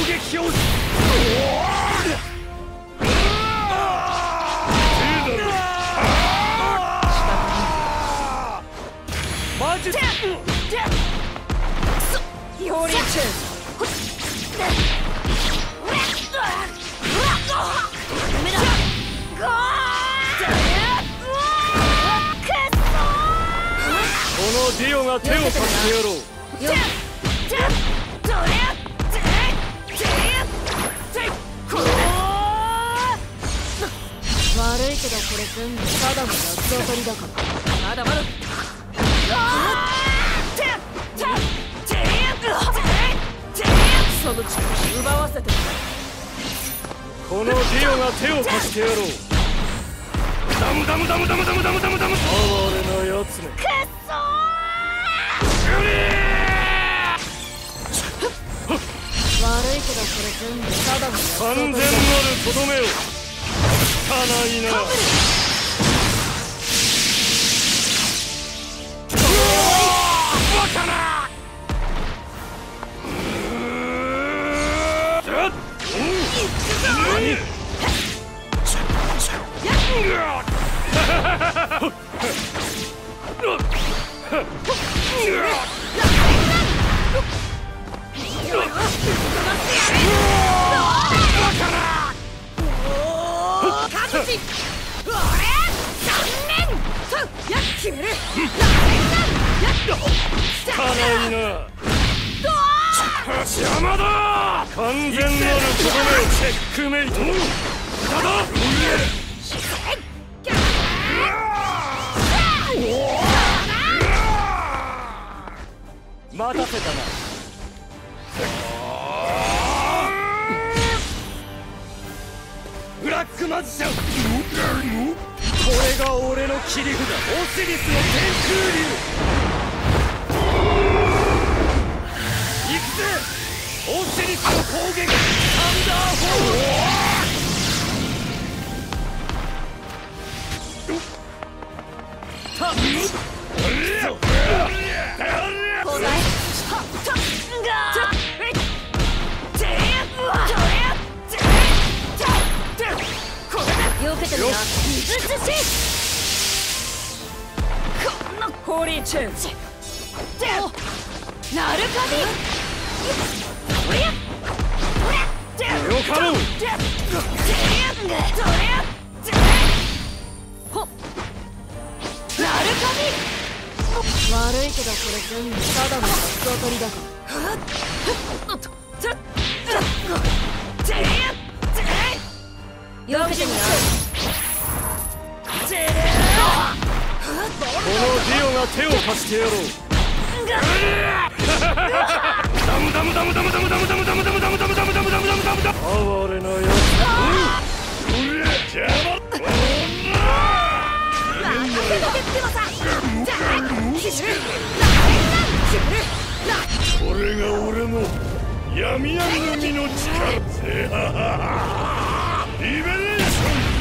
撃をマジで氷チェンこのディオが手を貸してやろう。 悪いけどこれ全部ただの八つ当たりだからまだまだその力奪わせてこのディオが手を貸してやろう。ダムダムダムダムダムダムダムダム哀れなやつめ。くっそー悪いけどこれ全部ただの完全なるとどめをかないな。バカな。邪魔だ。完全なるとどめをチェックメイト。だだ待たせたな。ブラックマジシャン。これが俺の切り札、オシリスの天空竜。行くぜオシリスの攻撃、サンダーホール。 ホーリーチェンジなるかびよかろう。 悪いけどこれ全部ただの八つ当たりだからよけてみな。 このディオが手を貸してやろう。ダムダムダムダムダムダムダムダムダムダムダムダムダムダムダムダム哀れなやつ。これが俺の闇闇の実の力。リベレーション。